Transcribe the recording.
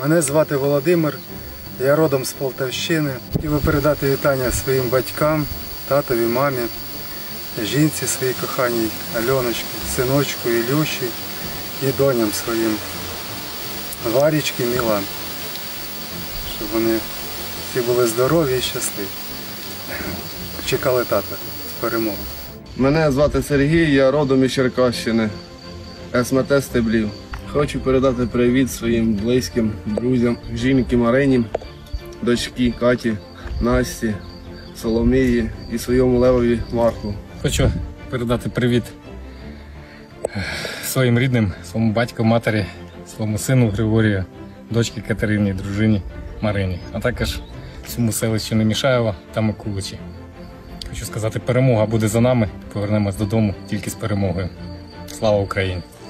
Мене звати Володимир, я родом з Полтавщини. Хотів передати вітання своїм батькам, татові, мамі, жінці своїй коханій Альоночці, синочку Ілюші і доням своїм Варічки, Мілан. Щоб вони всі були здорові і щасливі. Чекали тата з перемоги. Мене звати Сергій, я родом із Черкащини, СМТ Стеблів. Хочу передати привіт своїм близьким, друзям, жінки Марині, дочці Каті, Насті, Соломії і своєму Левові Марку. Хочу передати привіт своїм рідним, своєму батьку, матері, своєму сину Григорію, дочці Катерині, дружині Марині, а також всьому селищу Немішаєва та Микуличі. Хочу сказати, перемога буде за нами, повернемось додому тільки з перемогою. Слава Україні!